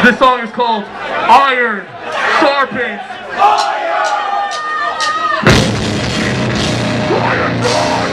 This song is called Iron Sharpens Iron! Iron God!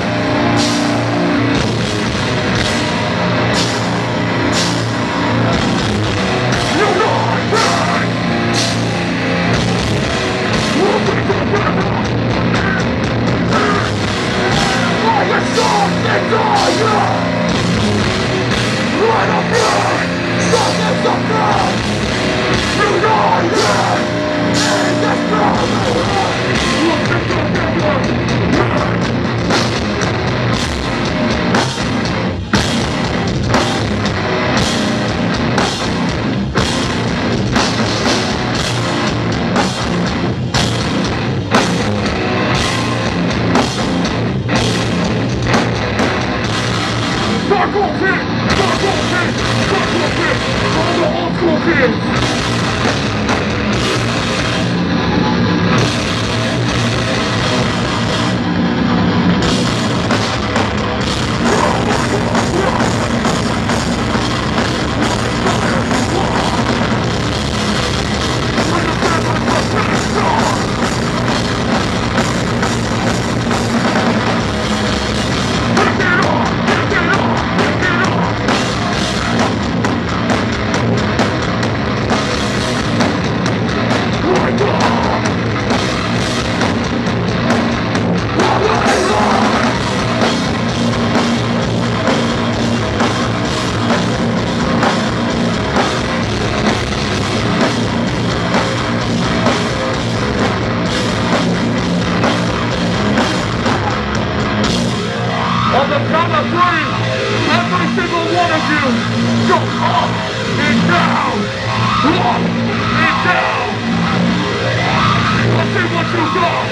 On the count of three, every single one of you, go up and down, up and down. Let's see what you got.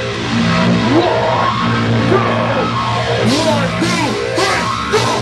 1, 2, 3, go!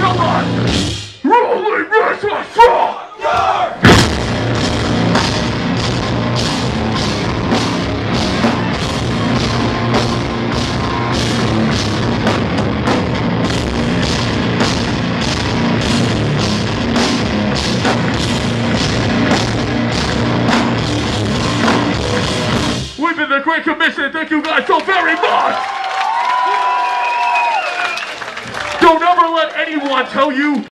tell us! Rolling Restless Rock! We've been the Great Commission. Thank you guys so very much. Don't ever let anyone tell you